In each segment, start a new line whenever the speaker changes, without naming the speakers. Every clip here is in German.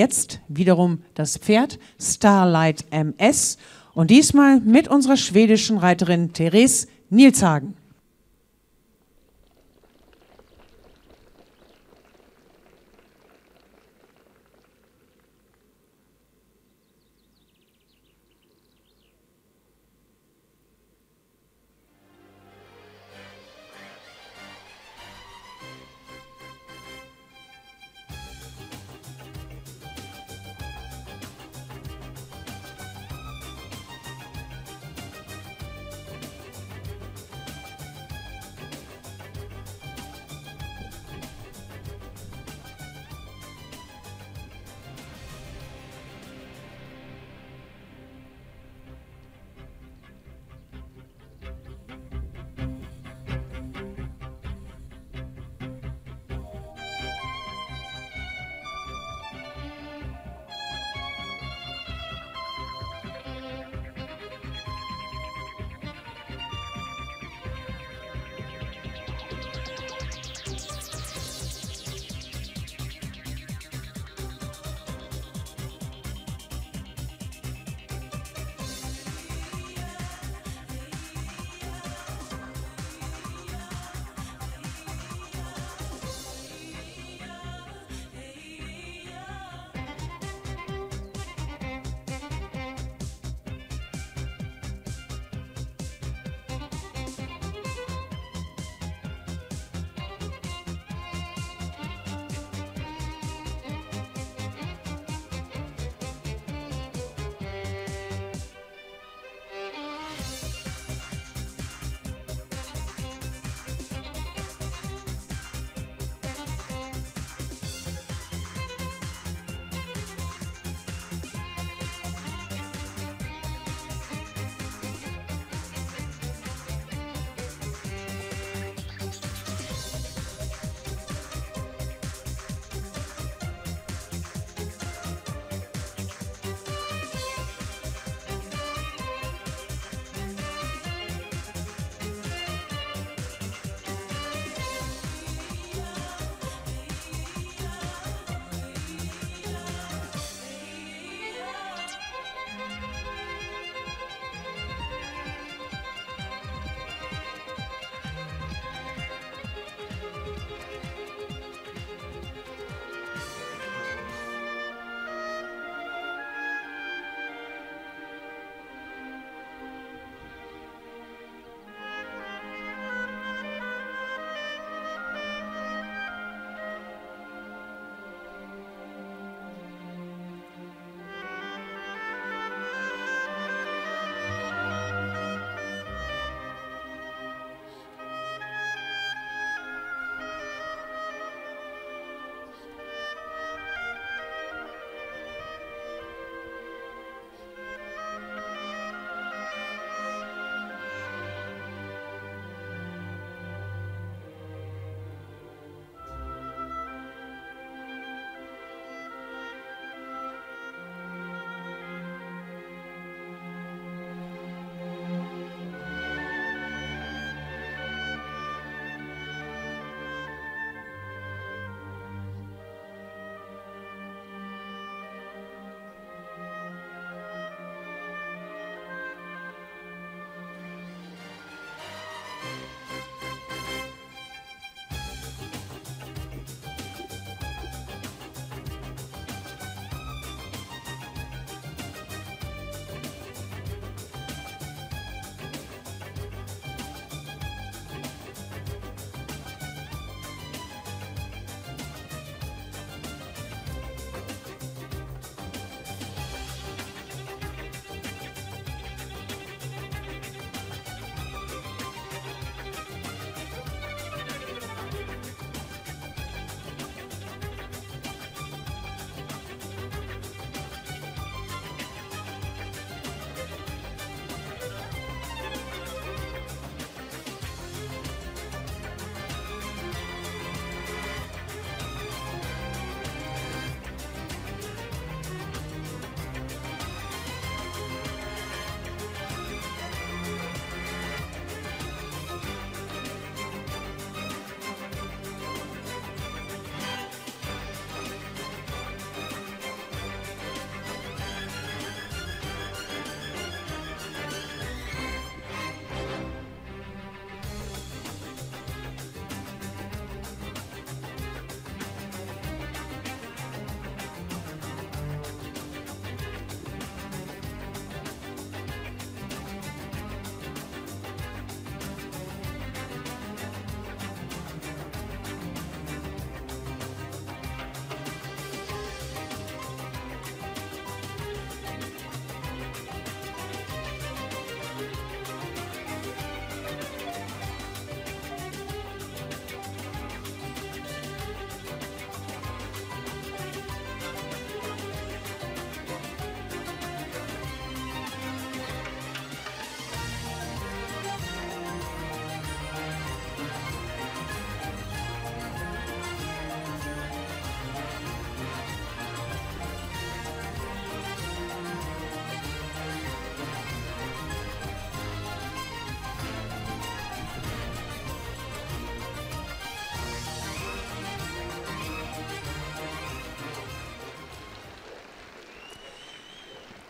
Jetzt wiederum das Pferd Starlight MS und diesmal mit unserer schwedischen Reiterin Therese Nilshagen.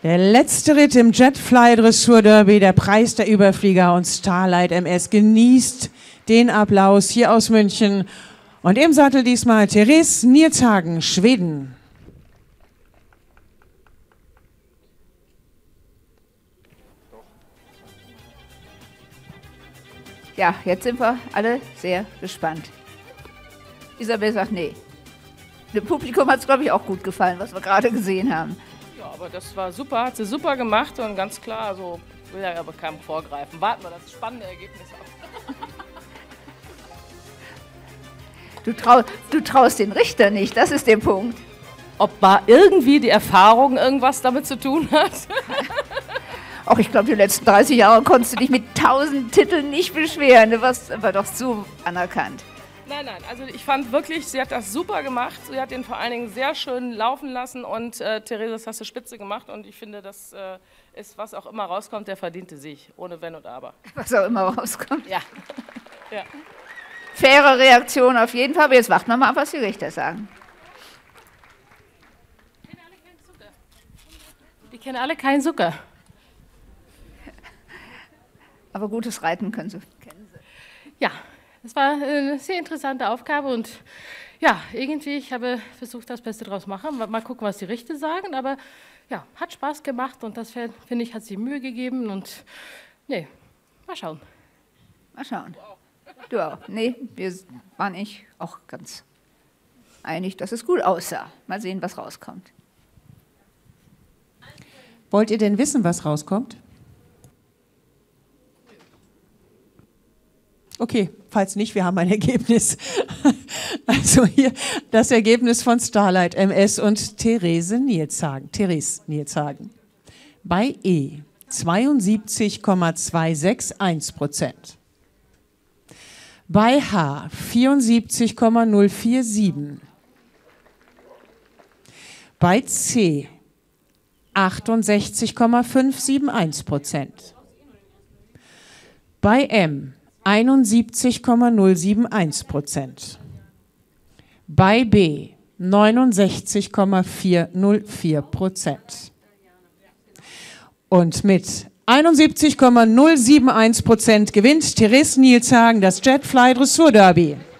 Der letzte Ritt im Jetfly Dressur Derby, der Preis der Überflieger und Starlight MS genießt den Applaus hier aus München. Und im Sattel diesmal Therese Nilshagen, Schweden.
Ja, jetzt sind wir alle sehr gespannt. Isabel sagt, nee. Dem Publikum hat es, glaube ich, auch gut gefallen, was wir gerade gesehen haben.
Ja, aber das war super, hat sie super gemacht und ganz klar, also will ja aber keinem vorgreifen. Warten wir das spannende Ergebnis ab.
Du traust den Richter nicht, das ist der Punkt.
Ob mal irgendwie die Erfahrung irgendwas damit zu tun hat?
Auch ich glaube, die letzten 30 Jahre konntest du dich mit 1000 Titeln nicht beschweren. Du warst aber doch zu anerkannt.
Nein, also ich fand wirklich, sie hat das super gemacht. Sie hat ihn vor allen Dingen sehr schön laufen lassen und Therese, das hast du spitze gemacht und ich finde, das ist, was auch immer rauskommt, der verdiente Sieg, ohne Wenn und Aber.
Was auch immer rauskommt.
Ja. Ja.
Faire Reaktion auf jeden Fall, aber jetzt warten wir mal ab, was die Richter sagen.
Die kennen alle keinen Zucker.
Aber gutes Reiten können sie.
Ja, es war eine sehr interessante Aufgabe und ja, irgendwie, ich habe versucht, das Beste draus zu machen. Mal gucken, was die Richter sagen, aber ja, hat Spaß gemacht und das, finde ich, hat sich Mühe gegeben und nee, mal schauen.
Mal schauen. Du auch. Nee, wir waren auch ganz einig, dass es gut aussah. Mal sehen, was rauskommt.
Wollt ihr denn wissen, was rauskommt? Okay, falls nicht, wir haben ein Ergebnis. Also hier das Ergebnis von Starlight MS und Therese Nilshagen. Bei E 72,261%. Bei H 74,047. Bei C 68,571%. Bei M 71,071%. Bei B 69,404%. Und mit 71,071% gewinnt Therese Nilshagen das Jetfly Dressur Derby.